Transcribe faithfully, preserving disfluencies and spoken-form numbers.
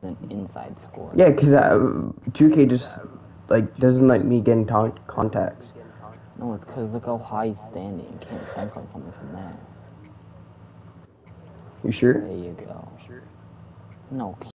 an inside score. Yeah, because uh, two K just like doesn't let me get in contacts. No, it's because look how high he's standing. You can't dunk on something from there. You sure? There you go. No.